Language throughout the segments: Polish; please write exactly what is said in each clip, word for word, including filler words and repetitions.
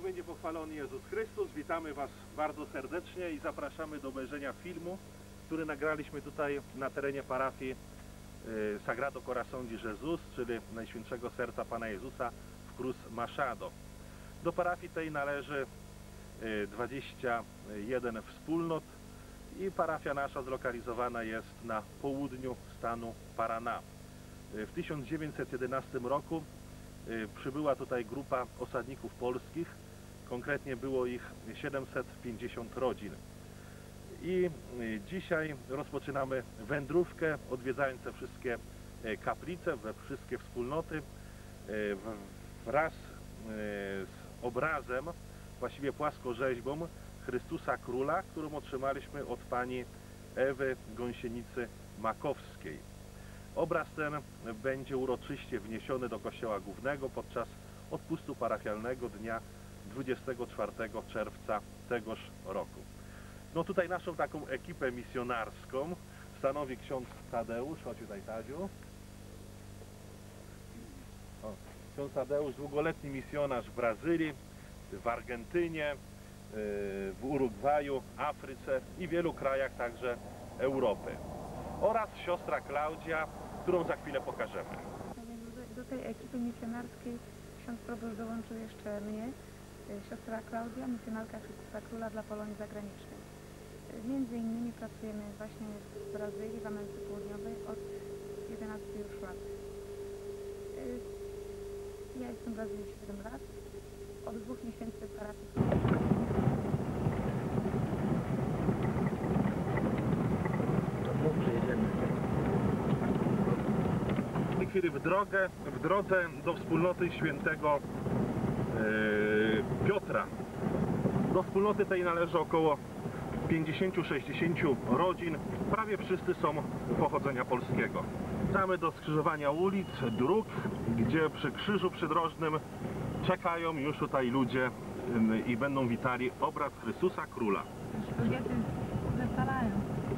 będzie pochwalony Jezus Chrystus. Witamy Was bardzo serdecznie i zapraszamy do obejrzenia filmu, który nagraliśmy tutaj na terenie parafii Sagrado Corazón de Jesus, czyli Najświętszego Serca Pana Jezusa w Cruz Machado. Do parafii tej należy dwadzieścia jeden wspólnot i parafia nasza zlokalizowana jest na południu stanu Paraná. W tysiąc dziewięćset jedenastym roku przybyła tutaj grupa osadników polskich, konkretnie było ich siedemset pięćdziesiąt rodzin. I dzisiaj rozpoczynamy wędrówkę, odwiedzając te wszystkie kaplice, we wszystkie wspólnoty wraz z obrazem, właściwie płaskorzeźbą Chrystusa Króla, którą otrzymaliśmy od pani Ewy Gąsienicy Makowskiej. Obraz ten będzie uroczyście wniesiony do kościoła głównego podczas odpustu parafialnego dnia dwudziestego czwartego czerwca tegoż roku. No tutaj naszą taką ekipę misjonarską stanowi ksiądz Tadeusz. Chodź tutaj, Tadziu. O, ksiądz Tadeusz, długoletni misjonarz w Brazylii, w Argentynie, w Urugwaju, Afryce i wielu krajach także Europy. Oraz siostra Klaudia, którą za chwilę pokażemy. Do tej ekipy misjonarskiej ksiądz proboszcz dołączył jeszcze mnie, siostra Klaudia, misjonarka Chrystusa Króla dla Polonii Zagranicznej. Między innymi pracujemy właśnie w Brazylii, w Ameryce Południowej od jedenastu już lat. Ja jestem w Brazylii siedem lat, od dwóch miesięcy w parafii. W tej chwili w drogę, w drodze do wspólnoty świętego yy, Piotra. Do wspólnoty tej należy około pięćdziesiąt do sześćdziesięciu rodzin, prawie wszyscy są pochodzenia polskiego. Wracamy do skrzyżowania ulic, dróg, gdzie przy krzyżu przydrożnym czekają już tutaj ludzie i będą witali obraz Chrystusa Króla. Kobiety wypalają.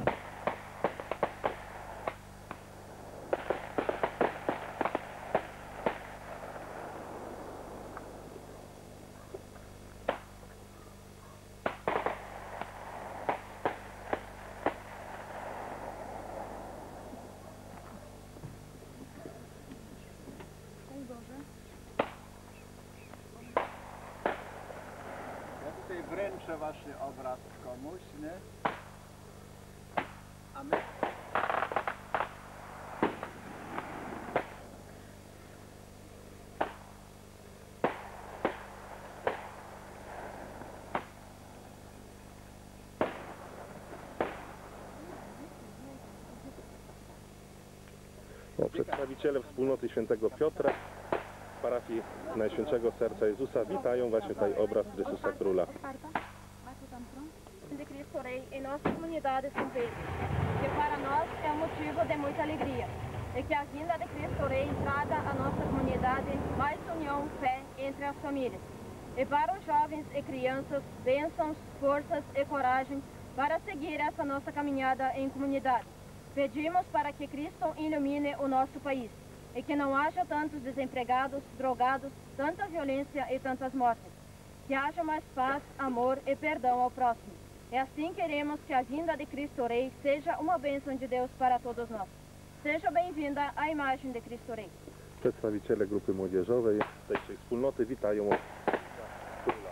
Ja tutaj wręczę właśnie obraz komuś, nie? A my... No, przedstawiciele wspólnoty świętego Piotra z parafii Najświętszego Serca Jezusa witają właśnie tutaj obraz Chrystusa Króla. De Cristo Rei em nossa comunidade São Pedro, que para nós é um motivo de muita alegria, e que a vinda de Cristo Rei traga à nossa comunidade mais união, fé entre as famílias, e para os jovens e crianças, bênçãos, forças e coragem para seguir essa nossa caminhada em comunidade. Pedimos para que Cristo ilumine o nosso país, e que não haja tantos desempregados, drogados, tanta violência e tantas mortes. Que haja mais paz, amor e perdão ao próximo. É assim queremos que a vinda de Cristo Rei seja uma bênção de Deus para todos nós. Seja bem-vinda à imagem de Cristo Rei. Przedstawiciele grupy młodzieżowej tej wspólnoty witają obraz Króla.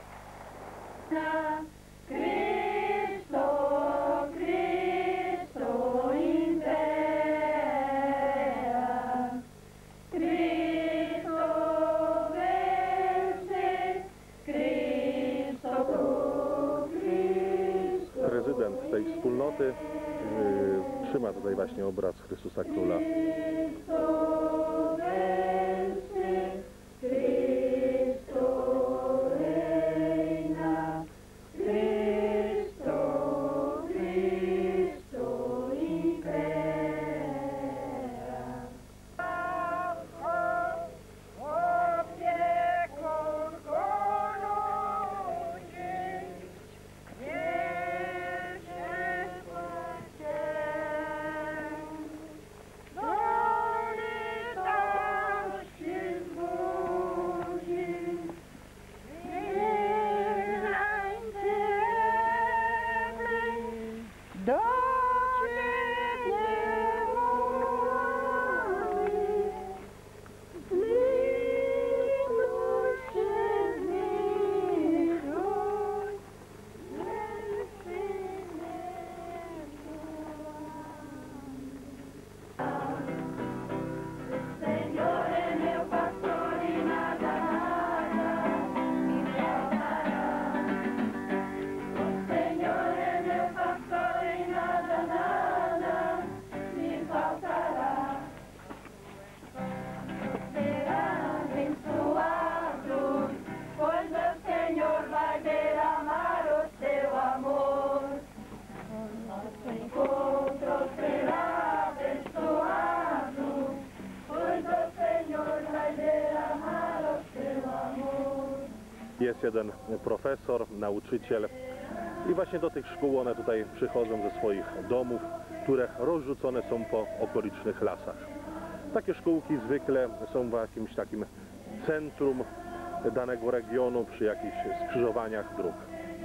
Cristo, Cristo in terra, Cristo vence, Cristo tu, Cristo. Prezydent tej wspólnoty yy, trzyma tutaj właśnie obraz Chrystusa Króla. Cristo vence, Cristo reina, Cristo, Cristo in terra. Opie concordo niech się jest jeden profesor, nauczyciel i właśnie do tych szkół one tutaj przychodzą ze swoich domów, które rozrzucone są po okolicznych lasach. Takie szkółki zwykle są w jakimś takim centrum danego regionu przy jakichś skrzyżowaniach dróg.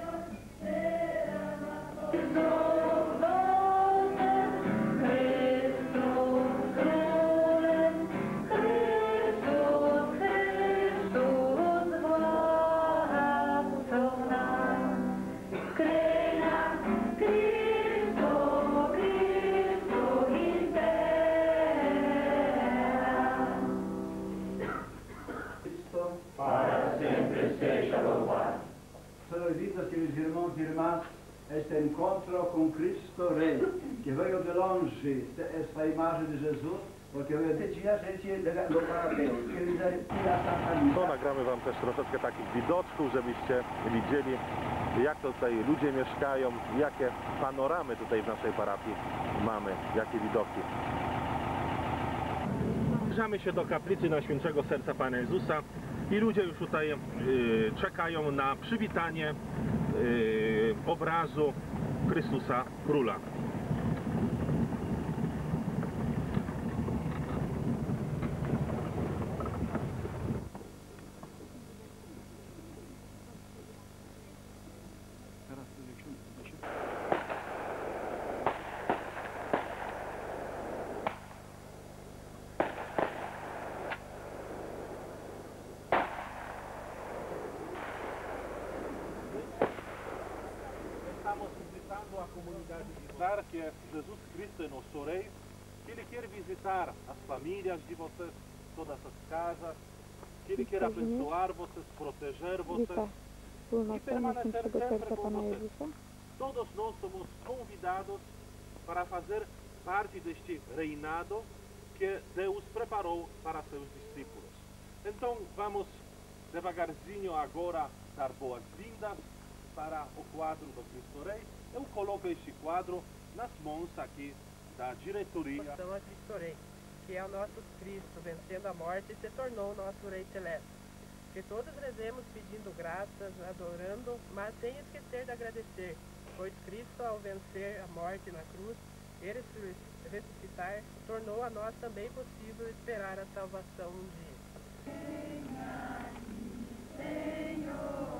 Senhor, vidas, queridos irmãos e irmãs, este encontro com Cristo Rei, que veio de longe, esta imagem de Jesus, porque hoje de dia a gente lo parabéns, que dizer, tira essa To nagramy wam też troszeczkę takich widoczków, żebyście widzieli, jak to tutaj ludzie mieszkają, jakie panoramy tutaj w naszej parafii mamy, jakie widoki. Zbliżamy się do kaplicy Najświętszego Serca Pana Jezusa i ludzie już tutaj y, czekają na przywitanie y, obrazu Chrystusa Króla. Estamos visitando a comunidade de Zar, que é Jesus Cristo é nosso Rei, que Ele quer visitar as famílias de vocês, todas as casas, que Ele quer abençoar vocês, proteger vocês e permanecer sempre com vocês. Todos nós somos convidados para fazer parte deste reinado que Deus preparou para seus discípulos. Então vamos devagarzinho agora dar boas-vindas para o quadro do Cristo Rei. Eu coloco este quadro nas mãos aqui da diretoria. Devoção a Cristo Rei, que é o nosso Cristo, vencendo a morte e se tornou o nosso Rei Celeste. Que todos rezemos pedindo graças, adorando, mas sem esquecer de agradecer, pois Cristo, ao vencer a morte na cruz e ressuscitar, tornou a nós também possível esperar a salvação um dia. Senhor,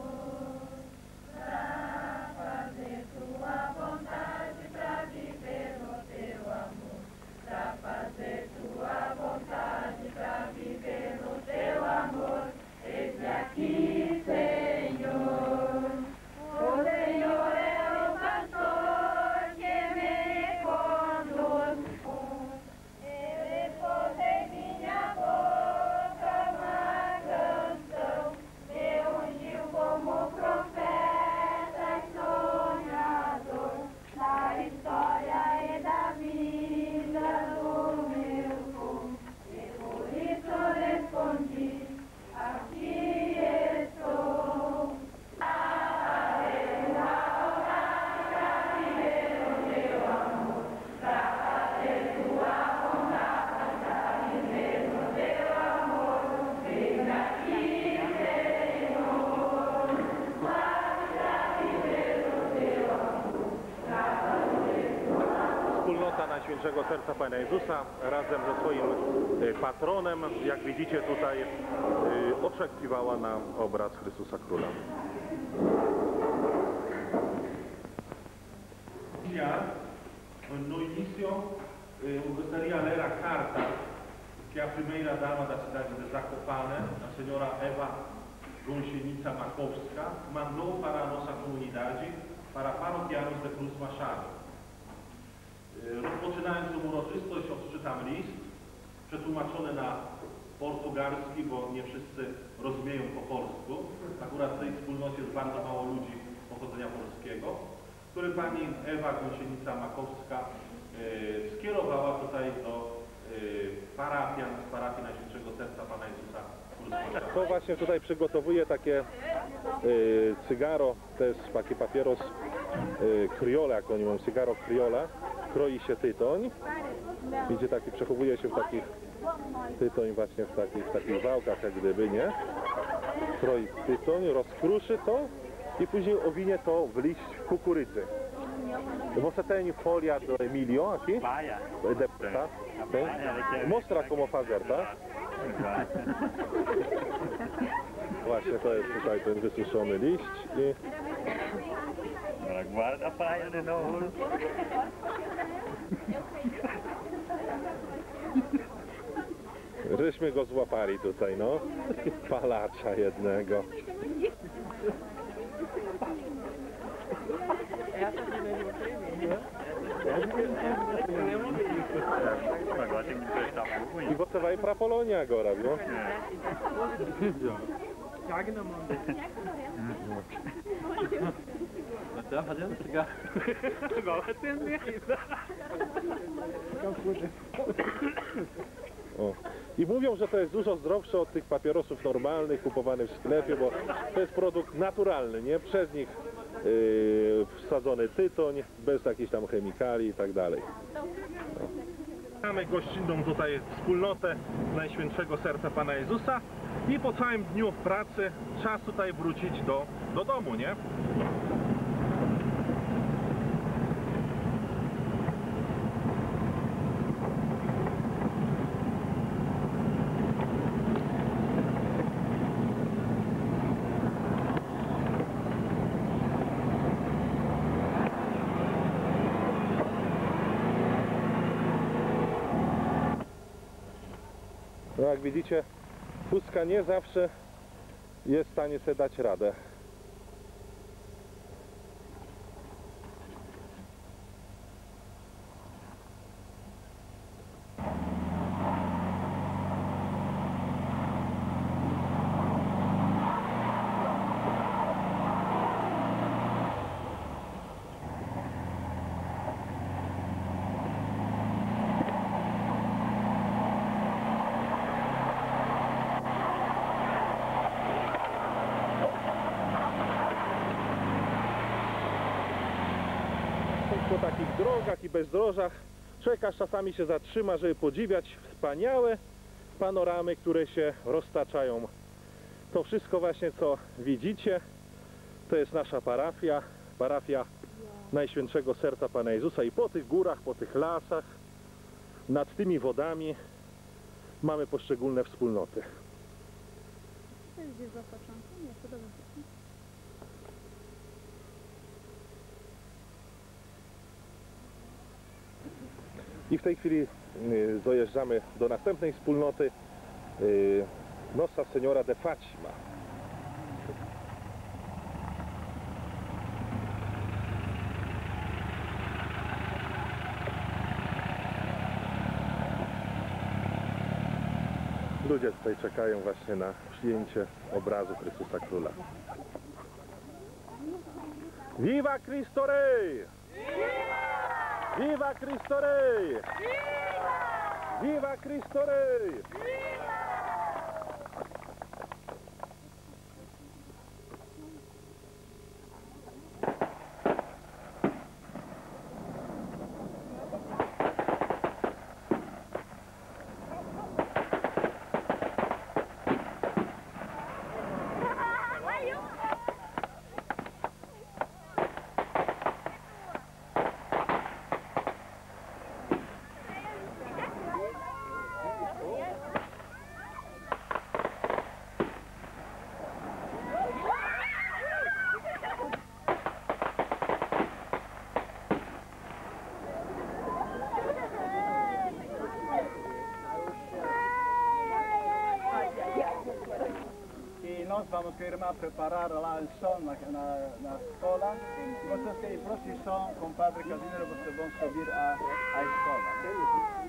pra fazer tua vontade, pra viver no teu amor, pra fazer tua vontade, pra viver no teu amor, eis aqui, Senhor. O Senhor é o pastor que me conduz, Ele posei minha boca uma canção, me ungiu como profeta e sonhador, da história e da vida do meu povo, e por isso respondi, aqui estou. Wspólnota Najświętszego Serca Pana Jezusa razem ze swoim y, patronem, jak widzicie tutaj, y, oczekiwała na obraz Chrystusa Króla. No início, eu gostaria de ler a carta que a primeira dama da cidade de Zakopane, a senhora Ewa Gąsienica Makowska, mandou para a nossa comunidade, para paroquianos de Cruz Machado. Rozpoczynając tę uroczystość, odczytam list, przetłumaczony na portugalski, bo nie wszyscy rozumieją po polsku. Akurat w tej wspólnocie jest bardzo mało ludzi pochodzenia polskiego, który pani Ewa Gąsienica Makowska e, skierowała tutaj do e, parafian z parafii Najświętszego Serca Pana Jezusa. To właśnie tutaj przygotowuje takie e, cygaro, to jest taki papieros e, criolla, jak oni mówią, cygaro criolla. Kroi się tytoń, widzicie, taki przechowuje się w takich tytoń właśnie w takich, w takich wałkach jak gdyby, nie? stroi tytoń, rozkruszy to i później owinie to w liść kukurydzy. Você tem folha do milho aqui? Paia. De, tá? Tem? Mostra como fazer, tá? Właśnie to jest tutaj ten wysuszony liść i Agora guarda a paia de novo. żeśmy go złapali tutaj, no. Palacza jednego. Essa vida aí eu tremei, né? Agora tem que prestar fogo I ainda. você vai pra Polônia agora, viu? Jogue na mão dele. Tá fazendo cigarro. Igual atender isso. O. I mówią, że to jest dużo zdrowsze od tych papierosów normalnych kupowanych w sklepie, bo to jest produkt naturalny, nie? Przez nich yy, wsadzony tytoń, bez jakichś tam chemikali i tak dalej. No. Mamy gościnną tutaj wspólnotę Najświętszego Serca Pana Jezusa i po całym dniu pracy czas tutaj wrócić do, do domu, nie? No jak widzicie, pustka nie zawsze jest w stanie sobie dać radę. Po takich drogach i bezdrożach człowiek aż czasami się zatrzyma, żeby podziwiać wspaniałe panoramy, które się roztaczają. To wszystko właśnie, co widzicie, to jest nasza parafia, parafia Najświętszego Serca Pana Jezusa i po tych górach, po tych lasach, nad tymi wodami mamy poszczególne wspólnoty. To jest gdzieś za początku? Nie, to dobrze. I w tej chwili y, dojeżdżamy do następnej wspólnoty y, Nossa Senhora de Fátima. Ludzie tutaj czekają właśnie na przyjęcie obrazu Chrystusa Króla. Viva Cristo Rey! Viva Cristo Rey! Viva Cristo Rey! Nós vamos com a irmã preparar lá o som na, na, na escola. E vocês que em procissão com o Padre Casimiro, vocês vão subir a, a escola.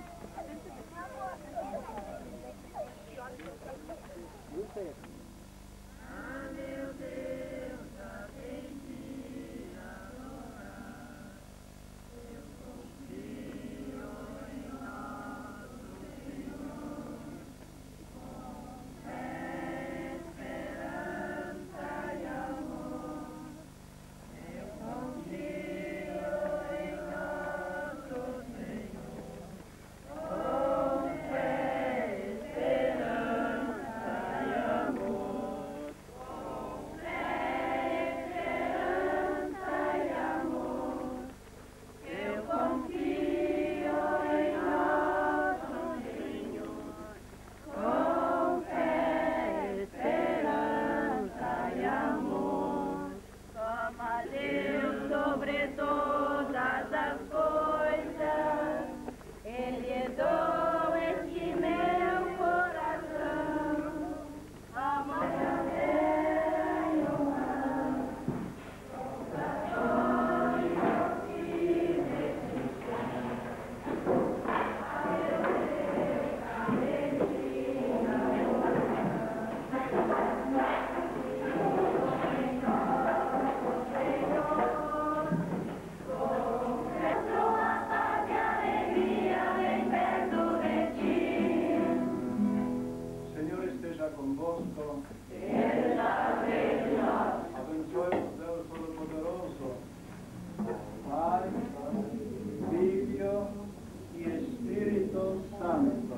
Santo.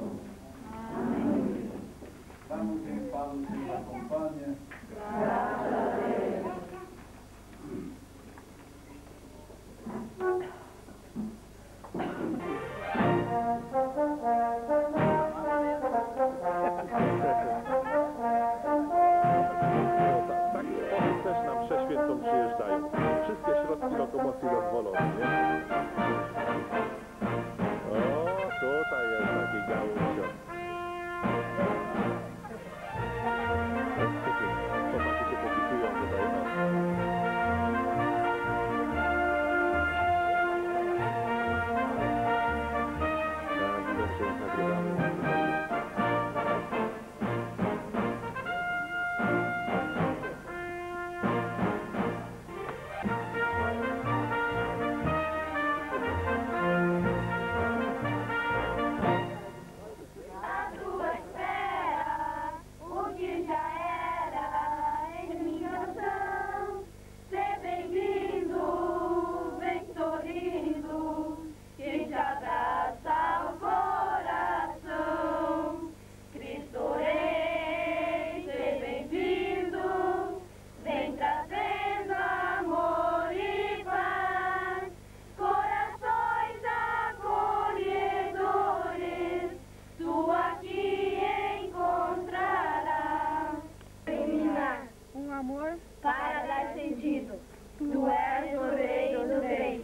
Vamos em paz, o Senhor acompanha. Graças a Deus. Tak sposób też na mszę świętą przyjeżdżają. Wszystkie środki lokomocji dozwolone, nie? O, tutaj jest taki gałązio. Chłopaki się popisują tutaj. O. Tak, widzę, że jest nagrywany. A tua espera, o que já era em minha canção. Ser bem-vindo, vem sorrindo, quem te abraça o coração. Cristo Rei, ser bem-vindo, vem trazendo amor e paz. Corações acolhedores, tu aqui encontrarás. Terminar Um amor para dar sentido. Tu és o Rei dos Reis.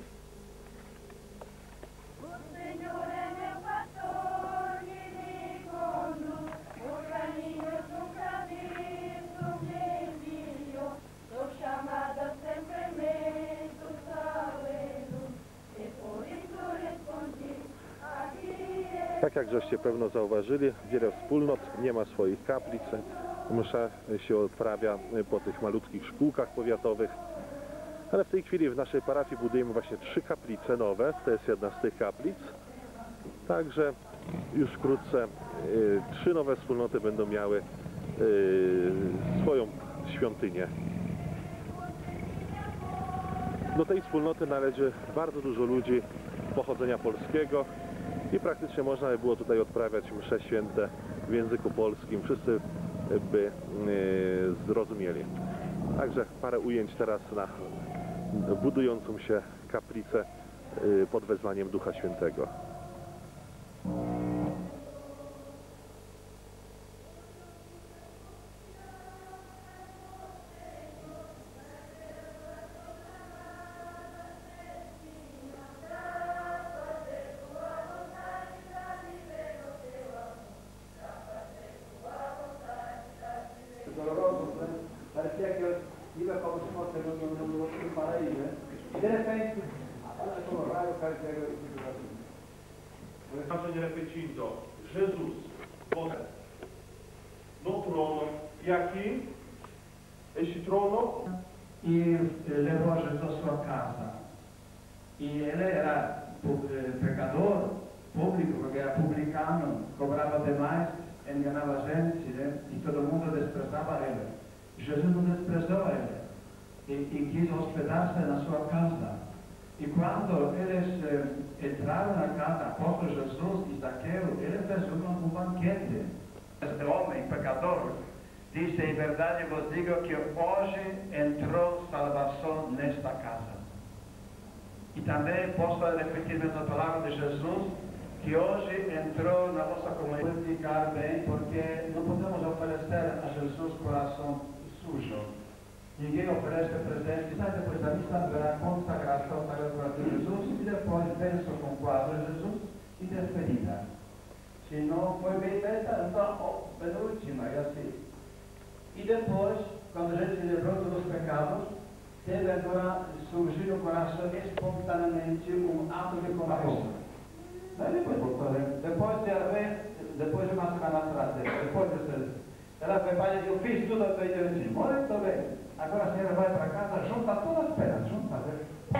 O Senhor é meu pastor e me conduz por caminhos nunca vistos, me enviou. Sou chamada sempre salve-nos e por isso respondi. Aqui é. Tak jak żeście pewno zauważyli, wiele wspólnot nie ma swoich kaplic. Msza się odprawia po tych malutkich szkółkach powiatowych. Ale w tej chwili w naszej parafii budujemy właśnie trzy kaplice nowe. To jest jedna z tych kaplic. Także już wkrótce y, trzy nowe wspólnoty będą miały y, swoją świątynię. Do tej wspólnoty należy bardzo dużo ludzi pochodzenia polskiego i praktycznie można by było tutaj odprawiać msze święte w języku polskim. Wszyscy by y, zrozumieli. Także parę ujęć teraz na budującą się kaplicę y, pod wezwaniem Ducha Świętego. Doloroso, né? Parecia que eu ia como se fosse no, no, no, no paraíso, né? E de repente, olha como raio o cara pega e fica assim. Stanno repetindo, Jesus, você, no trono, e aqui, este trono, E levou Jesus à sua casa. E ele era pecador público, porque era publicano, cobrava demais, enganava a gente, né? E todo mundo desprezava ele. Jesus não desprezou ele e, e quis hospedar-se na sua casa. E quando eles eh, entraram na casa, apóstolo Jesus e Zaqueu, ele fez um, um banquete. Este homem pecador disse: em verdade vos digo que hoje entrou salvação nesta casa. E também posso repetir a palavra de Jesus, que hoje entrou na nossa comunidade. Vamos ficar bem, porque não podemos oferecer a Jesus coração sujo. Ninguém oferece presente, sai depois da missa, verá a consagração da coração de Jesus e depois benço com o quadro de Jesus e despedida. Se não foi bem feita, então, oh, penúltima, e assim. E depois, quando a gente se livrou dos pecados, deve agora surgir no coração espontaneamente um ato de compaixão. Daí depois voltou, né? Depois de haver, depois de uma semana atrás, depois de ela foi para eu fiz tudo o que eu disse, muito bem. Agora a senhora vai para casa, junta todas as penas, junta, né?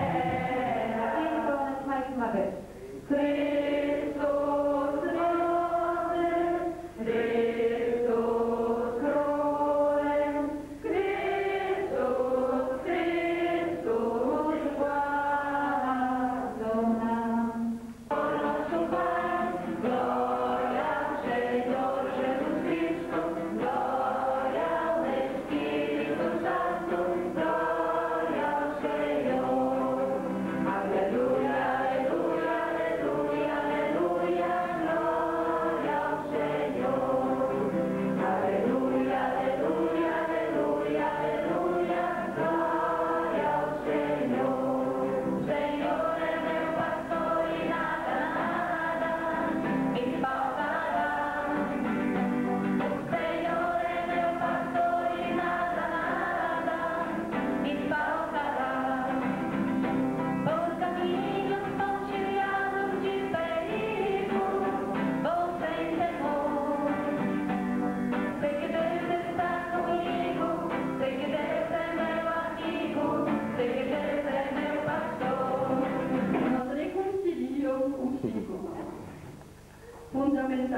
Então, mais uma vez. Cristo Rose, Cristo Crone, Cristo, Cristo guarda, nosso Pai, glória.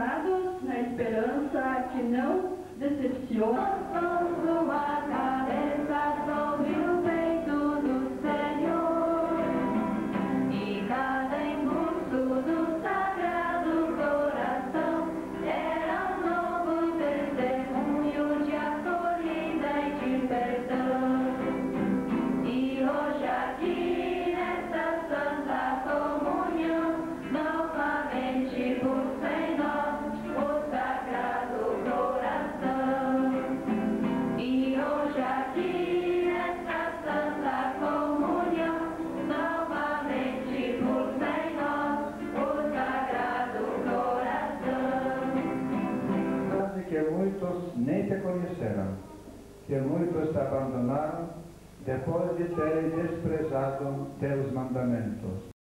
firmados na esperança que não decepciona. Sua cabeça sobre o peito do Senhor, e cada impulso do Sagrado Coração era um novo testemunho de acolhida e de perdão. E hoje aqui nesta Santa Comunhão, novamente por sem nós, o Sagrado Coração. E hoje aqui nesta Santa Comunhão, novamente por sem nós, o Sagrado Coração. Sabe que muitos nem te conheceram, que muitos te abandonaram depois de terem desprezado teus mandamentos.